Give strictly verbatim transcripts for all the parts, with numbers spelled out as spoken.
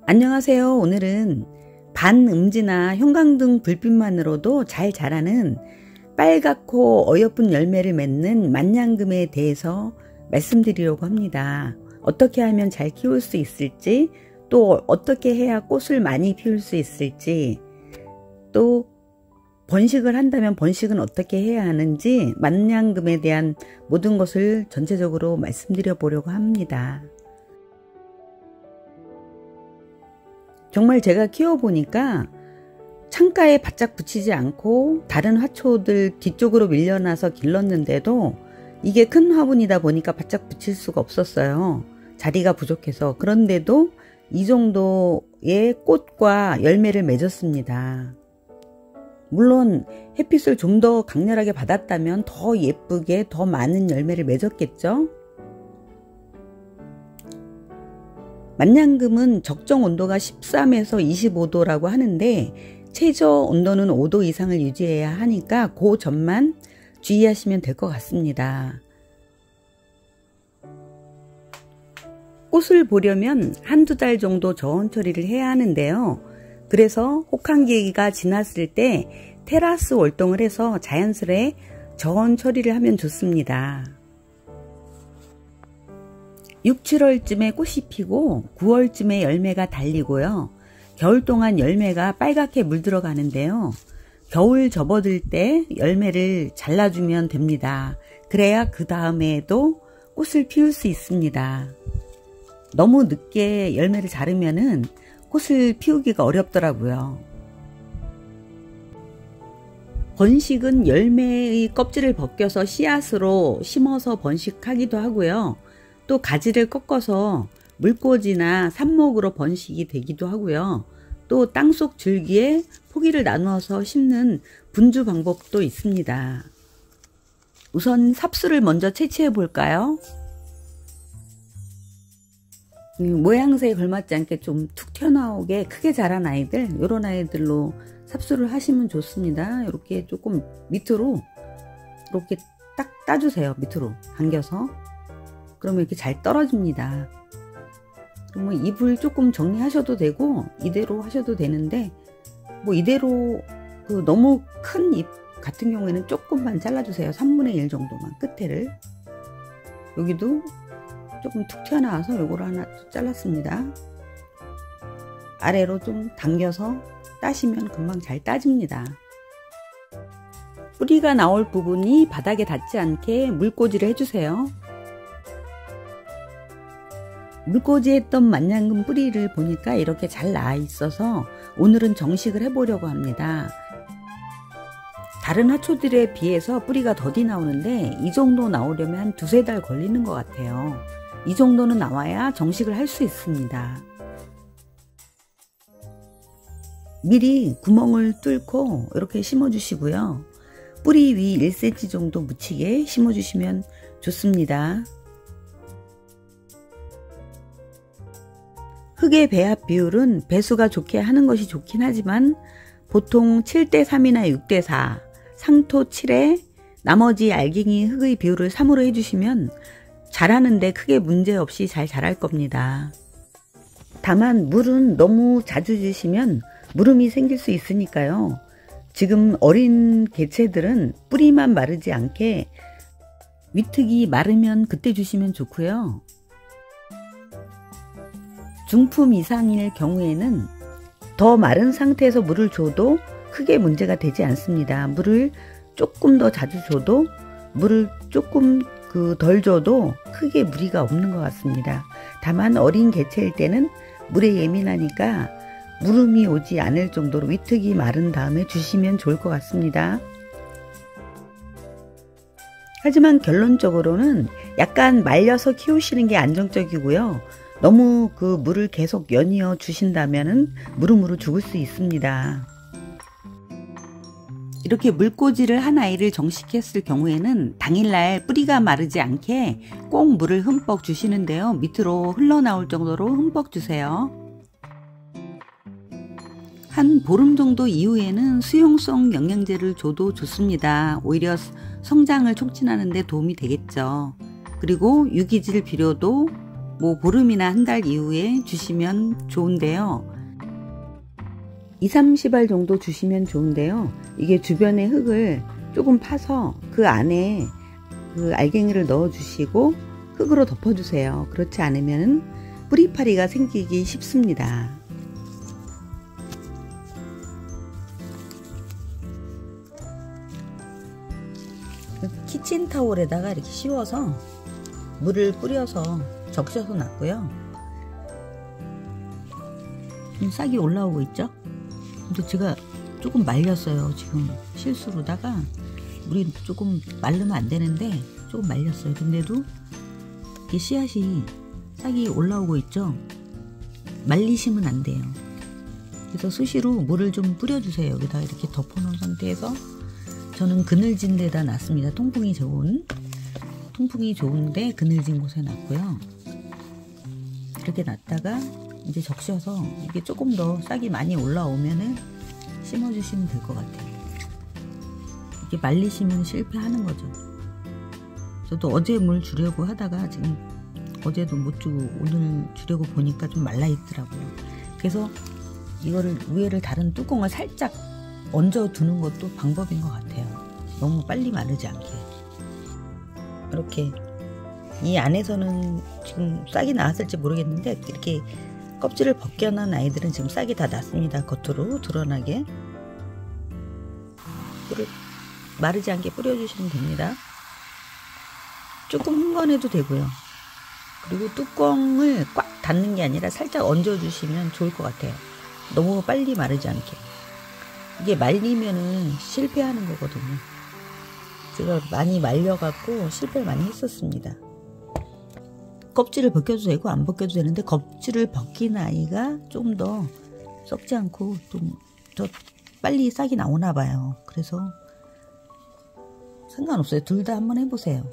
안녕하세요. 오늘은 반음지나 형광등 불빛만으로도 잘 자라는 빨갛고 어여쁜 열매를 맺는 만냥금에 대해서 말씀드리려고 합니다. 어떻게 하면 잘 키울 수 있을지, 또 어떻게 해야 꽃을 많이 피울 수 있을지, 또 번식을 한다면 번식은 어떻게 해야 하는지 만냥금에 대한 모든 것을 전체적으로 말씀드려 보려고 합니다. 정말 제가 키워보니까 창가에 바짝 붙이지 않고 다른 화초들 뒤쪽으로 밀려나서 길렀는데도 이게 큰 화분이다 보니까 바짝 붙일 수가 없었어요. 자리가 부족해서. 그런데도 이 정도의 꽃과 열매를 맺었습니다. 물론 햇빛을 좀 더 강렬하게 받았다면 더 예쁘게 더 많은 열매를 맺었겠죠. 만냥금은 적정 온도가 십삼에서 이십오 도라고 하는데 최저 온도는 오 도 이상을 유지해야 하니까 그 점만 주의하시면 될 것 같습니다. 꽃을 보려면 한두 달 정도 저온 처리를 해야 하는데요. 그래서 혹한기가 지났을 때 테라스 월동을 해서 자연스레 저온 처리를 하면 좋습니다. 육, 칠월쯤에 꽃이 피고 구월쯤에 열매가 달리고요. 겨울 동안 열매가 빨갛게 물들어가는데요. 겨울 접어들 때 열매를 잘라주면 됩니다. 그래야 그 다음에도 꽃을 피울 수 있습니다. 너무 늦게 열매를 자르면은 꽃을 피우기가 어렵더라고요. 번식은 열매의 껍질을 벗겨서 씨앗으로 심어서 번식하기도 하고요. 또 가지를 꺾어서 물꽂이나 삽목으로 번식이 되기도 하고요. 또 땅속 줄기에 포기를 나누어서 심는 분주 방법도 있습니다. 우선 삽수를 먼저 채취해 볼까요? 음, 모양새에 걸맞지 않게 좀 툭 튀어나오게 크게 자란 아이들, 이런 아이들로 삽수를 하시면 좋습니다. 이렇게 조금 밑으로 이렇게 딱 따주세요. 밑으로 당겨서. 그러면 이렇게 잘 떨어집니다. 그러면 잎을 조금 정리하셔도 되고 이대로 하셔도 되는데, 뭐 이대로 그 너무 큰 잎 같은 경우에는 조금만 잘라주세요. 삼분의 일 정도만 끝에를. 여기도 조금 툭 튀어나와서 요거를 하나 잘랐습니다. 아래로 좀 당겨서 따시면 금방 잘 따집니다. 뿌리가 나올 부분이 바닥에 닿지 않게 물꽂이를 해주세요. 물꽂이 했던 만냥금 뿌리를 보니까 이렇게 잘 나와 있어서 오늘은 정식을 해보려고 합니다. 다른 화초들에 비해서 뿌리가 더디 나오는데 이 정도 나오려면 한 두세 달 걸리는 것 같아요. 이 정도는 나와야 정식을 할 수 있습니다. 미리 구멍을 뚫고 이렇게 심어주시고요. 뿌리 위 일 센티미터 정도 묻히게 심어주시면 좋습니다. 흙의 배합 비율은 배수가 좋게 하는 것이 좋긴 하지만 보통 칠 대 삼이나 육 대 사, 상토 칠에 나머지 알갱이 흙의 비율을 삼으로 해주시면 자라는데 크게 문제없이 잘 자랄 겁니다. 다만 물은 너무 자주 주시면 물음이 생길 수 있으니까요. 지금 어린 개체들은 뿌리만 마르지 않게 위특이 마르면 그때 주시면 좋고요. 중품 이상일 경우에는 더 마른 상태에서 물을 줘도 크게 문제가 되지 않습니다. 물을 조금 더 자주 줘도, 물을 조금 그 덜 줘도 크게 무리가 없는 것 같습니다. 다만 어린 개체일 때는 물에 예민하니까 물음이 오지 않을 정도로 위특이 마른 다음에 주시면 좋을 것 같습니다. 하지만 결론적으로는 약간 말려서 키우시는 게 안정적이고요. 너무 그 물을 계속 연이어 주신다면은 무름으로 죽을 수 있습니다. 이렇게 물꽂이를 한 아이를 정식했을 경우에는 당일날 뿌리가 마르지 않게 꼭 물을 흠뻑 주시는데요. 밑으로 흘러나올 정도로 흠뻑 주세요. 한 보름 정도 이후에는 수용성 영양제를 줘도 좋습니다. 오히려 성장을 촉진하는 데 도움이 되겠죠. 그리고 유기질 비료도 뭐 보름이나 한 달 이후에 주시면 좋은데요. 이삼십 알 정도 주시면 좋은데요. 이게 주변에 흙을 조금 파서 그 안에 그 알갱이를 넣어 주시고 흙으로 덮어 주세요. 그렇지 않으면 뿌리파리가 생기기 쉽습니다. 키친타올에다가 이렇게 씌워서 물을 뿌려서 적셔서 놨고요. 싹이 올라오고 있죠? 근데 제가 조금 말렸어요. 지금 실수로다가 물이 조금 말르면 안 되는데 조금 말렸어요. 근데도 이게 씨앗이 싹이 올라오고 있죠? 말리시면 안 돼요. 그래서 수시로 물을 좀 뿌려주세요. 여기다 이렇게 덮어놓은 상태에서 저는 그늘진 데다 놨습니다. 통풍이 좋은 통풍이 좋은데 그늘진 곳에 놨고요. 이렇게 놨다가 이제 적셔서 이게 조금 더 싹이 많이 올라오면은 심어주시면 될 것 같아요. 이게 말리시면 실패하는 거죠. 저도 어제 물 주려고 하다가 지금 어제도 못 주고 오늘 주려고 보니까 좀 말라 있더라고요. 그래서 이거를 위에를 다른 뚜껑을 살짝 얹어 두는 것도 방법인 것 같아요. 너무 빨리 마르지 않게. 이렇게 이 안에서는 지금 싹이 나왔을지 모르겠는데 이렇게 껍질을 벗겨난 아이들은 지금 싹이 다 났습니다. 겉으로 드러나게. 물을 마르지 않게 뿌려주시면 됩니다. 조금 흥건해도 되고요. 그리고 뚜껑을 꽉 닫는 게 아니라 살짝 얹어주시면 좋을 것 같아요. 너무 빨리 마르지 않게. 이게 말리면은 실패하는 거거든요. 제가 많이 말려갖고 실패를 많이 했었습니다. 껍질을 벗겨도 되고 안 벗겨도 되는데 껍질을 벗긴 아이가 좀 더 썩지 않고 좀 더 빨리 싹이 나오나 봐요. 그래서 상관없어요. 둘 다 한번 해보세요.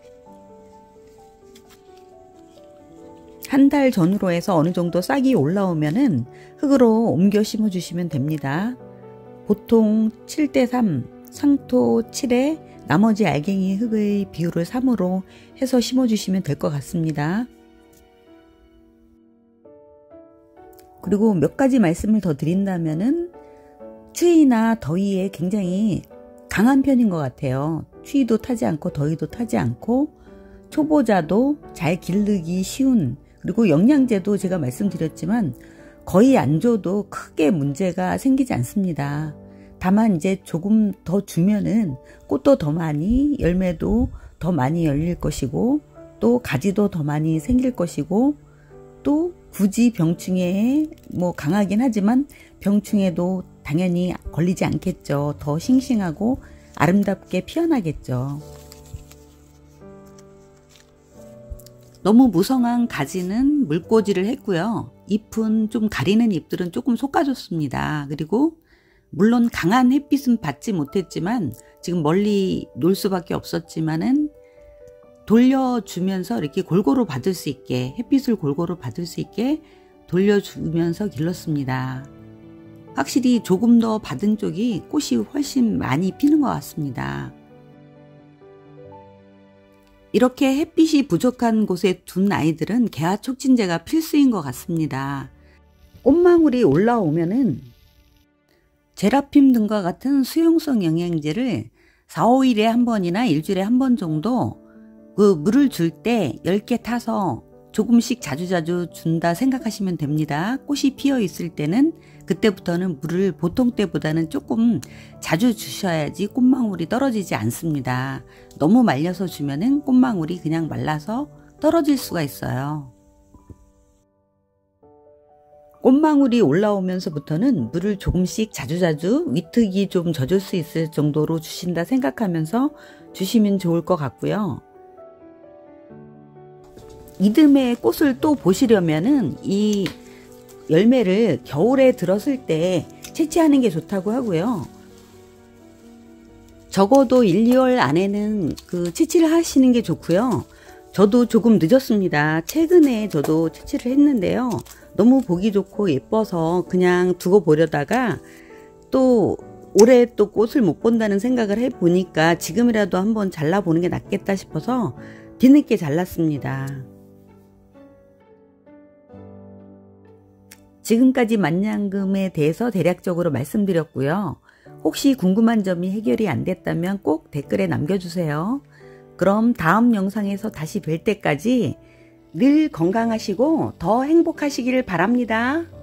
한 달 전후로 해서 어느 정도 싹이 올라오면은 흙으로 옮겨 심어 주시면 됩니다. 보통 칠 대 삼, 상토 칠에 나머지 알갱이 흙의 비율을 삼으로 해서 심어 주시면 될 것 같습니다. 그리고 몇 가지 말씀을 더 드린다면은 추위나 더위에 굉장히 강한 편인 것 같아요. 추위도 타지 않고 더위도 타지 않고 초보자도 잘 기르기 쉬운, 그리고 영양제도 제가 말씀드렸지만 거의 안 줘도 크게 문제가 생기지 않습니다. 다만 이제 조금 더 주면은 꽃도 더 많이, 열매도 더 많이 열릴 것이고 또 가지도 더 많이 생길 것이고 또 굳이 병충해에 뭐 강하긴 하지만 병충해도 당연히 걸리지 않겠죠. 더 싱싱하고 아름답게 피어나겠죠. 너무 무성한 가지는 물꽂이를 했고요. 잎은 좀 가리는 잎들은 조금 솎아줬습니다. 그리고 물론 강한 햇빛은 받지 못했지만 지금 멀리 놀 수밖에 없었지만은 돌려주면서 이렇게 골고루 받을 수 있게, 햇빛을 골고루 받을 수 있게 돌려주면서 길렀습니다. 확실히 조금 더 받은 쪽이 꽃이 훨씬 많이 피는 것 같습니다. 이렇게 햇빛이 부족한 곳에 둔 아이들은 개화 촉진제가 필수인 것 같습니다. 꽃망울이 올라오면은 제라핌 등과 같은 수용성 영양제를 사, 오 일에 한 번이나 일주일에 한 번 정도 그 물을 줄 때 열 개 타서 조금씩 자주자주 준다 생각하시면 됩니다. 꽃이 피어 있을 때는 그때부터는 물을 보통 때보다는 조금 자주 주셔야지 꽃망울이 떨어지지 않습니다. 너무 말려서 주면은 꽃망울이 그냥 말라서 떨어질 수가 있어요. 꽃망울이 올라오면서부터는 물을 조금씩 자주자주 위특이 좀 젖을 수 있을 정도로 주신다 생각하면서 주시면 좋을 것 같고요. 이듬해 꽃을 또 보시려면은 이 열매를 겨울에 들었을 때 채취하는 게 좋다고 하고요. 적어도 일, 이월 안에는 그 채취를 하시는 게 좋고요. 저도 조금 늦었습니다. 최근에 저도 채취를 했는데요. 너무 보기 좋고 예뻐서 그냥 두고 보려다가 또 올해 또 꽃을 못 본다는 생각을 해보니까 지금이라도 한번 잘라보는 게 낫겠다 싶어서 뒤늦게 잘랐습니다. 지금까지 만냥금에 대해서 대략적으로 말씀드렸고요. 혹시 궁금한 점이 해결이 안 됐다면 꼭 댓글에 남겨주세요. 그럼 다음 영상에서 다시 뵐 때까지 늘 건강하시고 더 행복하시기를 바랍니다.